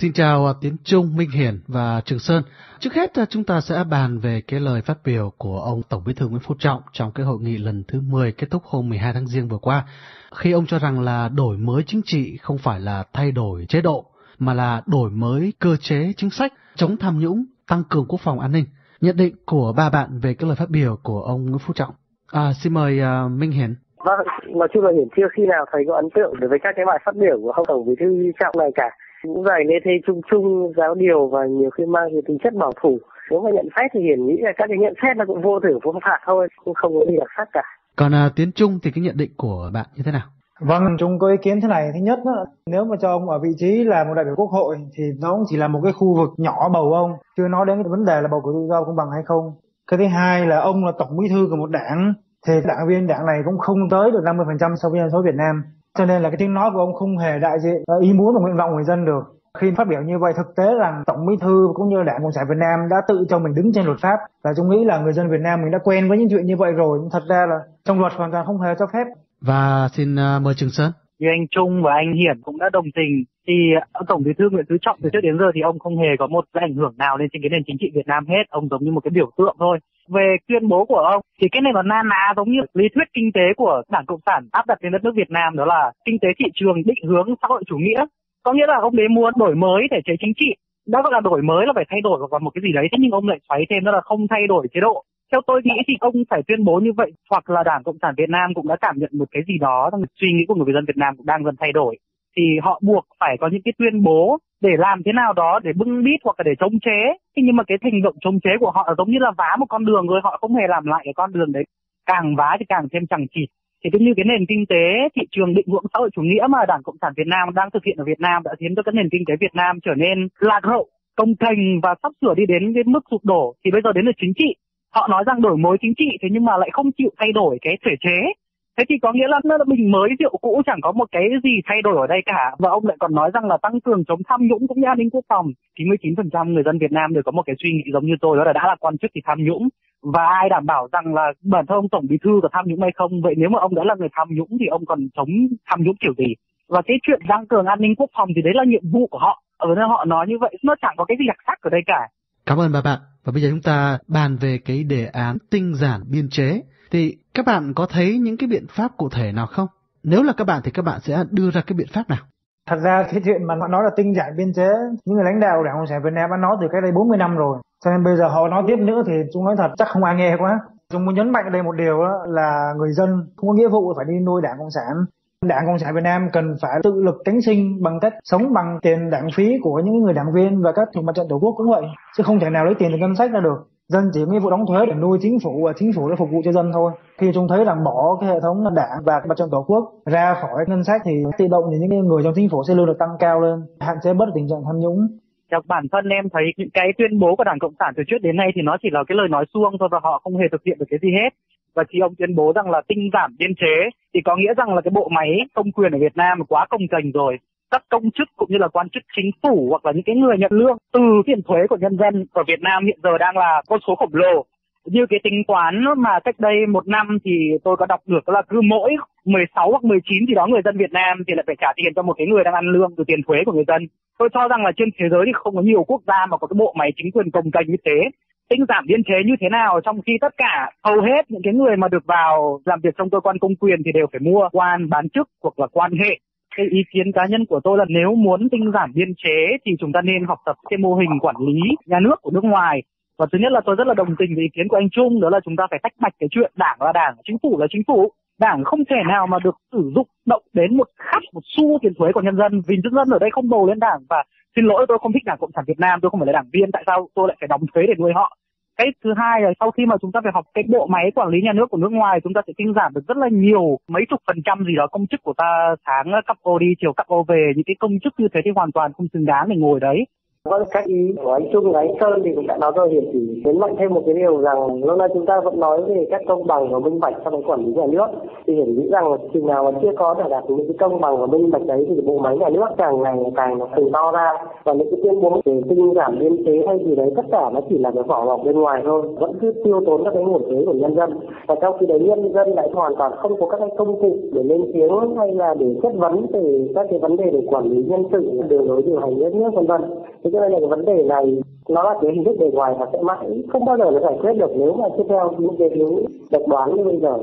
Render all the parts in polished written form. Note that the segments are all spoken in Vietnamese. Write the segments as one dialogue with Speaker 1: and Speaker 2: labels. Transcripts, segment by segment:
Speaker 1: Xin chào Tiến Trung, Minh Hiển và Trường Sơn. Trước hết chúng ta sẽ bàn về cái lời phát biểu của ông Tổng Bí thư Nguyễn Phú Trọng trong cái hội nghị lần thứ 10 kết thúc hôm 12 tháng Giêng vừa qua, khi ông cho rằng là đổi mới chính trị không phải là thay đổi chế độ, mà là đổi mới cơ chế chính sách, chống tham nhũng, tăng cường quốc phòng an ninh. Nhận định của ba bạn về cái lời phát biểu của ông Nguyễn Phú Trọng. Xin mời Minh Hiển.
Speaker 2: Vâng, nói chung là Hiển chưa khi nào thấy có ấn tượng đối với các cái bài phát biểu của ông Tổng Bí thư Trọng này cả. Cũng dày lê thê chung chung, giáo điều và nhiều khi mang cái tính chất bảo thủ. Nếu mà nhận xét thì Hiển nghĩ là các cái nhận xét nó cũng vô thưởng vô phạt thôi, cũng không có gì đặc sắc cả.
Speaker 1: Còn Tiến Trung thì cái nhận định của bạn như thế nào?
Speaker 3: Vâng, Trung có ý kiến thế này. Thứ nhất, nếu mà cho ông ở vị trí là một đại biểu quốc hội thì nó cũng chỉ là một cái khu vực nhỏ bầu ông, chưa nói đến cái vấn đề là bầu cử tự do công bằng hay không. Cái thứ hai là ông là tổng bí thư của một đảng, thì đảng viên đảng này cũng không tới được 50% so với dân số Việt Nam. Cho nên là cái tiếng nói của ông không hề đại diện ý muốn và nguyện vọng của người dân được. Khi phát biểu như vậy, thực tế rằng Tổng Bí thư cũng như Đảng Cộng sản Việt Nam đã tự cho mình đứng trên luật pháp. Và chúng nghĩ là người dân Việt Nam mình đã quen với những chuyện như vậy rồi, nhưng thật ra là trong luật hoàn toàn không hề cho phép.
Speaker 1: Và xin mời Trường Sơn.
Speaker 4: Như anh Trung và anh Hiển cũng đã đồng tình, thì Tổng Bí thư Nguyễn Phú Trọng từ trước đến giờ thì ông không hề có một cái ảnh hưởng nào lên trên cái nền chính trị Việt Nam hết. Ông giống như một cái biểu tượng thôi. Về tuyên bố của ông thì cái này nó na ná giống như lý thuyết kinh tế của Đảng Cộng sản áp đặt lên đất nước Việt Nam, đó là kinh tế thị trường định hướng xã hội chủ nghĩa. Có nghĩa là ông đấy muốn đổi mới thể chế chính trị, đã gọi là đổi mới là phải thay đổi hoặc một cái gì đấy, thế nhưng ông lại xoáy thêm đó là không thay đổi chế độ. Theo tôi nghĩ thì ông phải tuyên bố như vậy, hoặc là Đảng Cộng sản Việt Nam cũng đã cảm nhận một cái gì đó trong suy nghĩ của người dân Việt Nam cũng đang dần thay đổi, thì họ buộc phải có những cái tuyên bố để làm thế nào đó để bưng bít hoặc là để chống chế. Thế nhưng mà cái hành động chống chế của họ giống như là vá một con đường rồi, họ không hề làm lại cái con đường đấy, càng vá thì càng thêm chằng chịt. Thì cũng như cái nền kinh tế thị trường định hướng xã hội chủ nghĩa mà Đảng Cộng sản Việt Nam đang thực hiện ở Việt Nam đã khiến cho cái nền kinh tế Việt Nam trở nên lạc hậu, công kềnh và sắp sửa đi đến cái mức sụp đổ. Thì bây giờ đến là chính trị, họ nói rằng đổi mới chính trị, thế nhưng mà lại không chịu thay đổi cái thể chế. Thế thì có nghĩa là nó bình mới rượu cũ, chẳng có một cái gì thay đổi ở đây cả. Và ông lại còn nói rằng là tăng cường chống tham nhũng cũng như an ninh quốc phòng. 99% người dân Việt Nam đều có một cái suy nghĩ giống như tôi, đó là đã là quan chức thì tham nhũng. Và ai đảm bảo rằng là bản thân ông Tổng Bí thư có tham nhũng hay không? Vậy nếu mà ông đã là người tham nhũng thì ông còn chống tham nhũng kiểu gì? Và cái chuyện tăng cường an ninh quốc phòng thì đấy là nhiệm vụ của họ. Ở nơi họ nói như vậy, nó chẳng có cái gì đặc sắc ở đây cả.
Speaker 1: Cảm ơn bạn. Và bây giờ chúng ta bàn về cái đề án tinh giản biên chế. Thì các bạn có thấy những cái biện pháp cụ thể nào không? Nếu là các bạn thì các bạn sẽ đưa ra cái biện pháp nào?
Speaker 3: Thật ra cái chuyện mà họ nói là tinh giản biên chế, những người lãnh đạo Đảng Cộng sản Việt Nam đã nói từ cách đây 40 năm rồi. Cho nên bây giờ họ nói tiếp nữa thì chúng nói thật chắc không ai nghe quá. Chúng muốn nhấn mạnh ở đây một điều là người dân không có nghĩa vụ phải đi nuôi Đảng Cộng sản. Đảng Cộng sản Việt Nam cần phải tự lực cánh sinh bằng cách sống bằng tiền đảng phí của những người đảng viên và các chủ mặt trận tổ quốc cũng vậy, chứ không thể nào lấy tiền từ ngân sách ra được. Dân chỉ có nghĩa vụ đóng thuế để nuôi chính phủ và chính phủ để phục vụ cho dân thôi. Khi chúng thấy rằng bỏ cái hệ thống đảng và mặt trận tổ quốc ra khỏi ngân sách thì tự động thì những người trong chính phủ sẽ luôn được tăng cao lên, hạn chế bớt tình trạng tham nhũng.
Speaker 4: Theo bản thân em thấy những cái tuyên bố của Đảng Cộng sản từ trước đến nay thì nó chỉ là cái lời nói suông thôi, và họ không hề thực hiện được cái gì hết. Và khi ông tuyên bố rằng là tinh giảm biên chế thì có nghĩa rằng là cái bộ máy công quyền ở Việt Nam quá cồng kềnh rồi. Các công chức cũng như là quan chức chính phủ hoặc là những cái người nhận lương từ tiền thuế của nhân dân ở Việt Nam hiện giờ đang là con số khổng lồ. Như cái tính toán mà cách đây 1 năm thì tôi có đọc được là cứ mỗi 16 hoặc 19 thì đó người dân Việt Nam thì lại phải trả tiền cho một cái người đang ăn lương từ tiền thuế của người dân. Tôi cho rằng là trên thế giới thì không có nhiều quốc gia mà có cái bộ máy chính quyền cồng kềnh như thế. Tinh giảm biên chế như thế nào trong khi tất cả hầu hết những cái người mà được vào làm việc trong cơ quan công quyền thì đều phải mua quan bán chức hoặc là quan hệ. Cái ý kiến cá nhân của tôi là nếu muốn tinh giảm biên chế thì chúng ta nên học tập cái mô hình quản lý nhà nước của nước ngoài. Và thứ nhất là tôi rất là đồng tình với ý kiến của anh Trung, đó là chúng ta phải tách bạch cái chuyện đảng là đảng, chính phủ là chính phủ. Đảng không thể nào mà được sử dụng động đến một xu tiền thuế của nhân dân, vì nhân dân ở đây không bầu lên đảng. Và xin lỗi, tôi không thích Đảng Cộng sản Việt Nam, tôi không phải là đảng viên, tại sao tôi lại phải đóng thuế để nuôi họ? Cái thứ hai là sau khi mà chúng ta phải học cái bộ máy quản lý nhà nước của nước ngoài, chúng ta sẽ tinh giảm được rất là nhiều, mấy chục % gì đó công chức của ta, sáng cắp ô đi, chiều cắp ô về. Những cái công chức như thế thì hoàn toàn không xứng đáng để ngồi đấy.
Speaker 2: Vâng, các ý của anh Trung và anh Sơn thì cũng đã nói rồi, hiện chỉ nhấn mạnh thêm một cái điều rằng lâu nay chúng ta vẫn nói về các công bằng và minh bạch trong cái quản lý nhà nước, thì hiển nghĩ rằng là chừng nào mà chưa có thể đạt được những cái công bằng và minh bạch đấy thì bộ máy nhà nước càng ngày càng nó phình to ra, và những cái tuyên bố về tinh giảm biên chế hay gì đấy tất cả nó chỉ là cái vỏ bọc bên ngoài thôi, vẫn cứ tiêu tốn các cái nguồn thuế của nhân dân, và trong khi đấy nhân dân lại hoàn toàn không có các cái công cụ để lên tiếng hay là để chất vấn về các cái vấn đề để quản lý nhân sự, đường lối điều hành đất nước vân vân. Thế cho nên là cái vấn đề này nó là cái hình thức bề ngoài và sẽ mãi không bao giờ nó giải quyết được nếu mà tiếp theo những cái hướng độc đoán như bây giờ.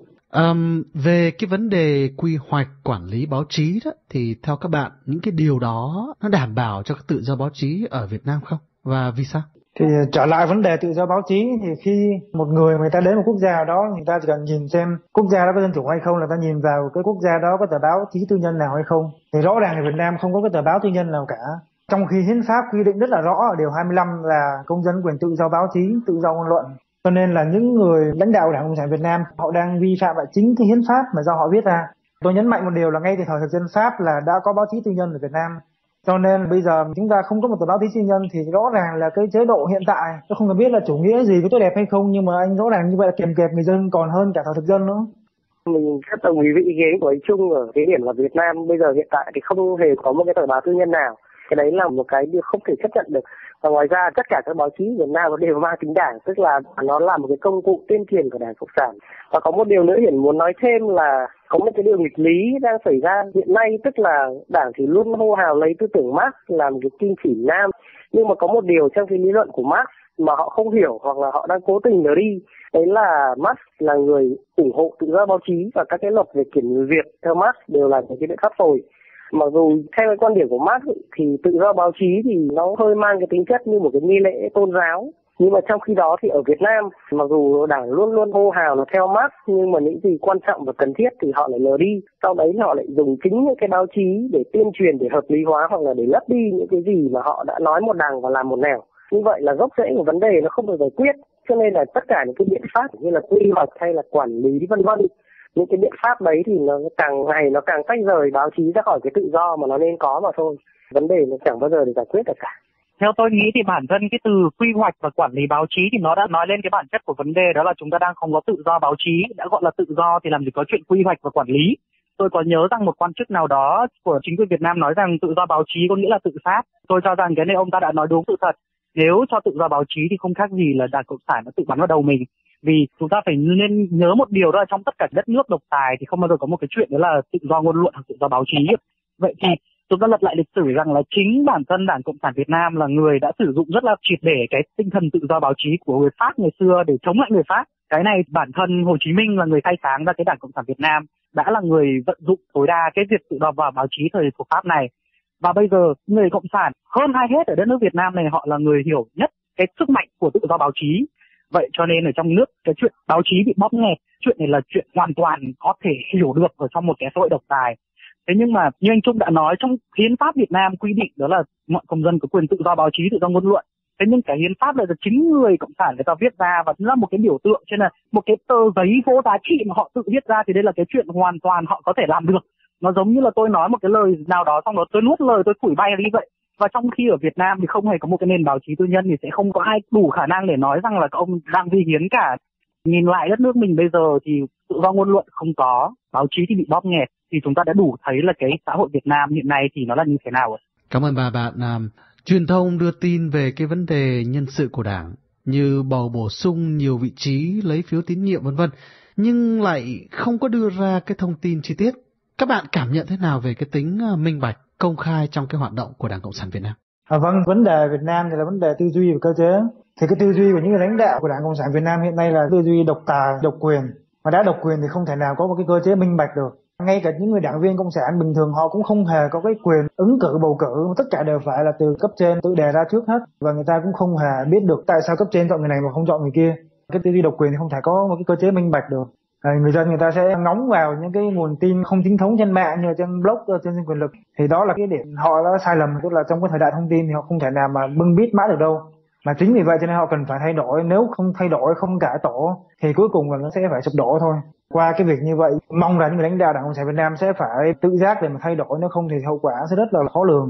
Speaker 1: Về cái vấn đề quy hoạch quản lý báo chí đó, thì theo các bạn những cái điều đó nó đảm bảo cho tự do báo chí ở Việt Nam không? Và vì sao?
Speaker 3: Thì trở lại vấn đề tự do báo chí, thì khi một người ta đến một quốc gia đó, người ta chỉ cần nhìn xem quốc gia đó có dân chủ hay không, là ta nhìn vào cái quốc gia đó có tờ báo chí tư nhân nào hay không. Thì rõ ràng ở Việt Nam không có cái tờ báo tư nhân nào cả. Trong khi hiến pháp quy định rất là rõ ở điều 25 là công dân quyền tự do báo chí, tự do ngôn luận. Cho nên là những người lãnh đạo Đảng Cộng sản Việt Nam họ đang vi phạm lại chính cái hiến pháp mà do họ viết ra. Tôi nhấn mạnh một điều là ngay từ thời thực dân Pháp là đã có báo chí tư nhân ở Việt Nam. Cho nên bây giờ chúng ta không có một tờ báo chí tư nhân thì rõ ràng là cái chế độ hiện tại, tôi không cần biết là chủ nghĩa gì có tốt đẹp hay không, nhưng mà anh rõ ràng như vậy là kiềm kẹp người dân còn hơn cả thời thực dân nữa.
Speaker 2: Mình rất đồng ý với ý kiến của anh Trung ở cái điểm là Việt Nam bây giờ hiện tại thì không hề có một cái tờ báo tư nhân nào. Cái đấy là một cái điều không thể chấp nhận được. Và ngoài ra tất cả các báo chí Việt Nam nó đều mang tính đảng, tức là nó là một cái công cụ tuyên truyền của Đảng Cộng sản. Và có một điều nữa Hiển muốn nói thêm là có một cái điều nghịch lý đang xảy ra hiện nay, tức là Đảng thì luôn hô hào lấy tư tưởng Marx làm cái kim chỉ nam, nhưng mà có một điều trong cái lý luận của Marx mà họ không hiểu hoặc là họ đang cố tình lờ đi, đấy là Marx là người ủng hộ tự do báo chí và các cái luật về kiểm người Việt theo Marx đều là những cái biện pháp tồi. Mặc dù theo cái quan điểm của Marx thì tự do báo chí thì nó hơi mang cái tính chất như một cái nghi lễ tôn giáo, nhưng mà trong khi đó thì ở Việt Nam mặc dù Đảng luôn luôn hô hào là theo Marx, nhưng mà những gì quan trọng và cần thiết thì họ lại lờ đi. Sau đấy họ lại dùng chính những cái báo chí để tuyên truyền, để hợp lý hóa hoặc là để lấp đi những cái gì mà họ đã nói một đằng và làm một nẻo. Như vậy là gốc rễ của vấn đề nó không được giải quyết, cho nên là tất cả những cái biện pháp như là quy hoạch hay là quản lý vân vân, những cái biện pháp đấy thì nó càng ngày nó càng tách rời báo chí ra khỏi cái tự do mà nó nên có mà thôi. Vấn đề nó chẳng bao giờ được giải quyết được cả.
Speaker 4: Theo tôi nghĩ thì bản thân cái từ quy hoạch và quản lý báo chí thì nó đã nói lên cái bản chất của vấn đề, đó là chúng ta đang không có tự do báo chí. Đã gọi là tự do thì làm gì có chuyện quy hoạch và quản lý. Tôi có nhớ rằng một quan chức nào đó của chính quyền Việt Nam nói rằng tự do báo chí có nghĩa là tự sát. Tôi cho rằng cái này ông ta đã nói đúng sự thật. Nếu cho tự do báo chí thì không khác gì là Đảng Cộng sản nó tự bắn vào đầu mình. Vì chúng ta phải nên nhớ một điều, đó là trong tất cả đất nước độc tài thì không bao giờ có một cái chuyện đó là tự do ngôn luận hoặc tự do báo chí. Vậy thì chúng ta lật lại lịch sử rằng là chính bản thân Đảng Cộng sản Việt Nam là người đã sử dụng rất là triệt để cái tinh thần tự do báo chí của người Pháp ngày xưa để chống lại người Pháp. Cái này bản thân Hồ Chí Minh là người khai sáng ra cái Đảng Cộng sản Việt Nam, đã là người vận dụng tối đa cái việc tự do vào báo chí thời của Pháp này. Và bây giờ người Cộng sản hơn ai hết ở đất nước Việt Nam này, họ là người hiểu nhất cái sức mạnh của tự do báo chí. Vậy cho nên ở trong nước cái chuyện báo chí bị bóp nghẹt, chuyện này là chuyện hoàn toàn có thể hiểu được ở trong một cái xã hội độc tài. Thế nhưng mà như anh Trung đã nói, trong hiến pháp Việt Nam quy định đó là mọi công dân có quyền tự do báo chí, tự do ngôn luận. Thế nhưng cái hiến pháp này là chính người Cộng sản người ta viết ra và nó là một cái biểu tượng, cho nên là một cái tờ giấy vô giá trị mà họ tự viết ra thì đây là cái chuyện hoàn toàn họ có thể làm được. Nó giống như là tôi nói một cái lời nào đó xong đó tôi nuốt lời tôi phủi bay đi vậy. Và trong khi ở Việt Nam thì không hề có một cái nền báo chí tư nhân thì sẽ không có ai đủ khả năng để nói rằng là các ông đang vi hiến cả. Nhìn lại đất nước mình bây giờ thì tự do ngôn luận không có, báo chí thì bị bóp nghẹt, thì chúng ta đã đủ thấy là cái xã hội Việt Nam hiện nay thì nó là như thế nào rồi.
Speaker 1: Cảm ơn bạn. Truyền thông đưa tin về cái vấn đề nhân sự của Đảng như bầu bổ sung nhiều vị trí, lấy phiếu tín nhiệm vân vân, nhưng lại không có đưa ra cái thông tin chi tiết. Các bạn cảm nhận thế nào về cái tính minh bạch, công khai trong cái hoạt động của Đảng Cộng sản Việt Nam?
Speaker 3: Vâng, vấn đề Việt Nam thì là vấn đề tư duy và cơ chế. Thì cái tư duy của những người lãnh đạo của Đảng Cộng sản Việt Nam hiện nay là tư duy độc tài, độc quyền. Mà đã độc quyền thì không thể nào có một cái cơ chế minh bạch được. Ngay cả những người đảng viên cộng sản bình thường họ cũng không hề có cái quyền ứng cử bầu cử, tất cả đều phải là từ cấp trên tự đề ra trước hết, và người ta cũng không hề biết được tại sao cấp trên chọn người này mà không chọn người kia. Cái tư duy độc quyền thì không thể có một cái cơ chế minh bạch được. Người dân người ta sẽ ngóng vào những cái nguồn tin không chính thống trên mạng như là trên blog, trên quyền lực, thì đó là cái điểm họ đã sai lầm, tức là trong cái thời đại thông tin thì họ không thể nào mà bưng bít mãi được đâu. Mà chính vì vậy cho nên họ cần phải thay đổi, nếu không thay đổi, không cải tổ thì cuối cùng là nó sẽ phải sụp đổ thôi. Qua cái việc như vậy, mong rằng những người lãnh đạo Đảng Cộng sản Việt Nam sẽ phải tự giác để mà thay đổi, nếu không thì hậu quả sẽ rất là khó lường.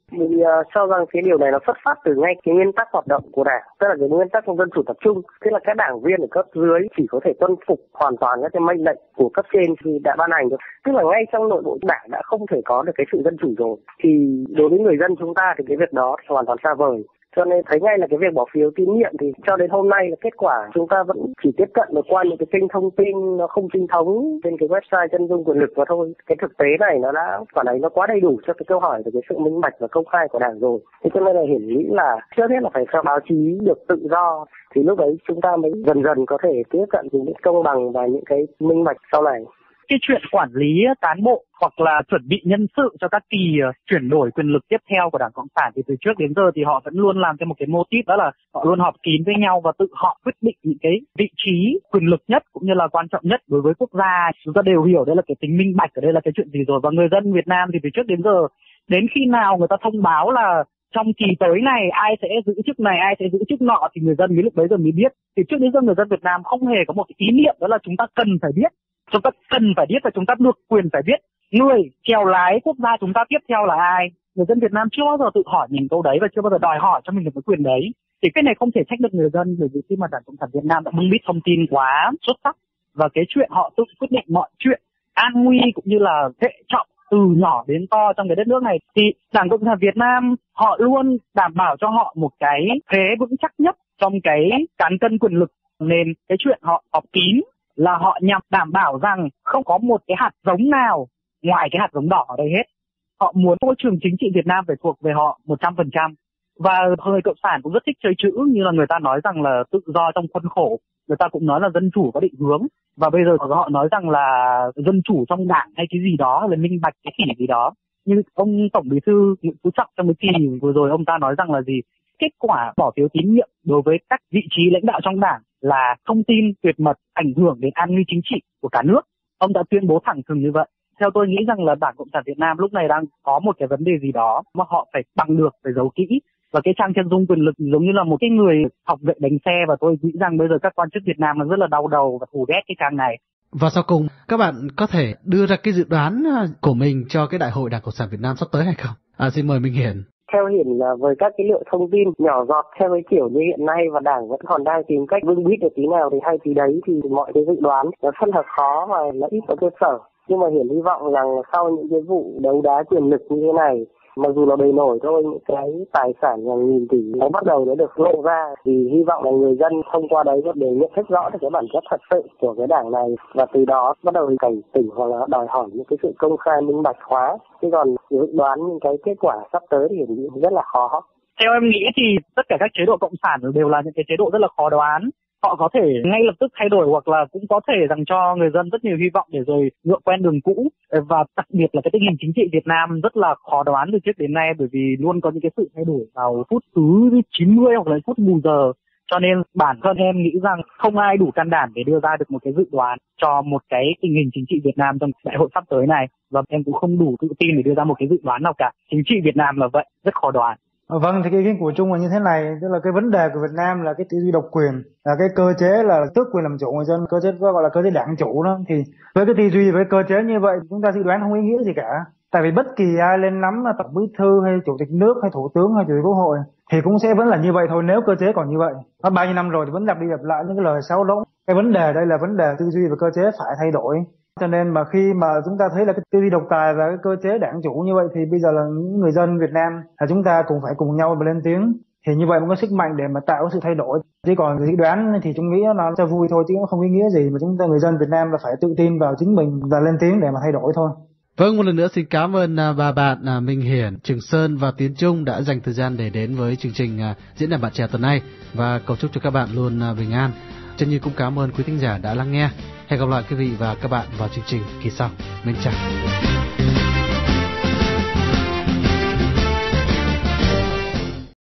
Speaker 2: Mình cho rằng cái điều này nó xuất phát từ ngay cái nguyên tắc hoạt động của Đảng, tức là cái nguyên tắc dân chủ tập trung. Tức là các đảng viên ở cấp dưới chỉ có thể tuân phục hoàn toàn các cái mệnh lệnh của cấp trên thì đã ban hành được. Tức là ngay trong nội bộ Đảng đã không thể có được cái sự dân chủ rồi. Thì đối với người dân chúng ta thì cái việc đó thì hoàn toàn xa vời. Cho nên thấy ngay là cái việc bỏ phiếu tín nhiệm thì cho đến hôm nay là kết quả chúng ta vẫn chỉ tiếp cận được qua những cái kênh thông tin nó không chính thống trên cái website chân dung quyền lực mà thôi. Cái thực tế này nó đã phản ánh nó quá đầy đủ cho cái câu hỏi về cái sự minh bạch và công khai của Đảng rồi. Thế cho nên là hiển nghĩ là trước hết là phải cho báo chí được tự do thì lúc đấy chúng ta mới dần dần có thể tiếp cận những cái công bằng và những cái minh bạch sau này.
Speaker 4: Cái chuyện quản lý cán bộ hoặc là chuẩn bị nhân sự cho các kỳ chuyển đổi quyền lực tiếp theo của Đảng Cộng sản thì từ trước đến giờ thì họ vẫn luôn làm theo một cái mô típ, đó là họ luôn họp kín với nhau và tự họ quyết định những cái vị trí quyền lực nhất cũng như là quan trọng nhất đối với quốc gia. Chúng ta đều hiểu đây là cái tính minh bạch ở đây là cái chuyện gì rồi, và người dân Việt Nam thì từ trước đến giờ đến khi nào người ta thông báo là trong kỳ tới này ai sẽ giữ chức này, ai sẽ giữ chức nọ thì người dân mới lúc bấy giờ mới biết. Thì trước đến giờ người dân Việt Nam không hề có một cái ý niệm đó là chúng ta cần phải biết. Chúng ta cần phải biết và chúng ta được quyền phải biết người chèo lái quốc gia chúng ta tiếp theo là ai. Người dân Việt Nam chưa bao giờ tự hỏi mình câu đấy và chưa bao giờ đòi hỏi cho mình được cái quyền đấy. Thì cái này không thể trách được người dân, bởi vì khi mà Đảng Cộng sản Việt Nam đã bưng bít thông tin quá xuất sắc và cái chuyện họ tự quyết định mọi chuyện an nguy cũng như là hệ trọng từ nhỏ đến to trong cái đất nước này, thì Đảng Cộng sản Việt Nam họ luôn đảm bảo cho họ một cái thế vững chắc nhất trong cái cán cân quyền lực. Nên cái chuyện họ họp kín là họ nhằm đảm bảo rằng không có một cái hạt giống nào ngoài cái hạt giống đỏ ở đây hết. Họ muốn môi trường chính trị Việt Nam phải thuộc về họ 100%. Và người Cộng sản cũng rất thích chơi chữ, như là người ta nói rằng là tự do trong khuôn khổ, người ta cũng nói là dân chủ có định hướng. Và bây giờ họ nói rằng là dân chủ trong đảng hay cái gì đó, là minh bạch cái gì đó. Như ông Tổng Bí thư Nguyễn Phú Trọng trong cái kỳ vừa rồi ông ta nói rằng là gì? Kết quả bỏ phiếu tín nhiệm đối với các vị trí lãnh đạo trong đảng là thông tin tuyệt mật ảnh hưởng đến an ninh chính trị của cả nước. Ông đã tuyên bố thẳng thừng như vậy. Theo tôi nghĩ rằng là Đảng Cộng sản Việt Nam lúc này đang có một cái vấn đề gì đó mà họ phải bằng được, phải giấu kỹ. Và cái trang chân dung quyền lực giống như là một cái người học vệ đánh xe, và tôi nghĩ rằng bây giờ các quan chức Việt Nam nó rất là đau đầu và thù ghét cái trang này.
Speaker 1: Và sau cùng, các bạn có thể đưa ra cái dự đoán của mình cho cái Đại hội Đảng Cộng sản Việt Nam sắp tới hay không? Xin mời Minh Hiển.
Speaker 2: Theo Hiển là với các cái lượng thông tin nhỏ giọt theo cái kiểu như hiện nay và Đảng vẫn còn đang tìm cách bưng bít được tí nào thì hay tí đấy, thì mọi cái dự đoán nó rất là khó và nó ít có cơ sở. Nhưng mà Hiển hy vọng rằng sau những cái vụ đấu đá quyền lực như thế này, mặc dù là bề nổi thôi, những cái tài sản hàng nghìn tỷ nó bắt đầu nó được lộ ra, thì hy vọng là người dân thông qua đấy để nhận thức rõ được cái bản chất thật sự của cái đảng này, và từ đó bắt đầu cảnh tỉnh hoặc là đòi hỏi những cái sự công khai minh bạch hóa. Chứ còn dự đoán những cái kết quả sắp tới thì rất là khó.
Speaker 4: Theo em nghĩ thì tất cả các chế độ cộng sản đều là những cái chế độ rất là khó đoán. Họ có thể ngay lập tức thay đổi hoặc là cũng có thể dành cho người dân rất nhiều hy vọng để rồi ngựa quen đường cũ. Và đặc biệt là cái tình hình chính trị Việt Nam rất là khó đoán từ trước đến nay, bởi vì luôn có những cái sự thay đổi vào phút thứ 90 hoặc là phút bù giờ. Cho nên bản thân em nghĩ rằng không ai đủ can đảm để đưa ra được một cái dự đoán cho một cái tình hình chính trị Việt Nam trong đại hội sắp tới này. Và em cũng không đủ tự tin để đưa ra một cái dự đoán nào cả. Chính trị Việt Nam là vậy, rất khó đoán.
Speaker 3: Vâng, thì cái ý kiến của Trung là như thế này, tức là cái vấn đề của Việt Nam là cái tư duy độc quyền, là cái cơ chế là tước quyền làm chủ người dân, cơ chế gọi là cơ chế đảng chủ đó. Thì với cái tư duy, với cơ chế như vậy, chúng ta dự đoán không ý nghĩa gì cả. Tại vì bất kỳ ai lên nắm là tổng bí thư hay chủ tịch nước hay thủ tướng hay chủ tịch quốc hội thì cũng sẽ vẫn là như vậy thôi, nếu cơ chế còn như vậy. Nó bao nhiêu năm rồi thì vẫn lặp đi lặp lại những cái lời sáo rỗng. Cái vấn đề đây là vấn đề tư duy và cơ chế phải thay đổi. Cho nên mà khi mà chúng ta thấy là cái tư duy độc tài và cái cơ chế đảng chủ như vậy, thì bây giờ là những người dân Việt Nam là chúng ta cùng phải cùng nhau mà lên tiếng, thì như vậy mới có sức mạnh để mà tạo sự thay đổi. Chứ còn dự đoán thì chúng nghĩ nó cho vui thôi chứ nó không ý nghĩa gì, mà chúng ta người dân Việt Nam là phải tự tin vào chính mình và lên tiếng để mà thay đổi thôi.
Speaker 1: Vâng, một lần nữa xin cảm ơn ba bạn Minh Hiển, Trường Sơn và Tiến Trung đã dành thời gian để đến với chương trình Diễn đàn Bạn Trẻ tuần này, và cầu chúc cho các bạn luôn bình an. Chân Như cũng cảm ơn quý thính giả đã lắng nghe. Hẹn gặp lại quý vị và các bạn vào chương trình kỳ sau. Mến chào.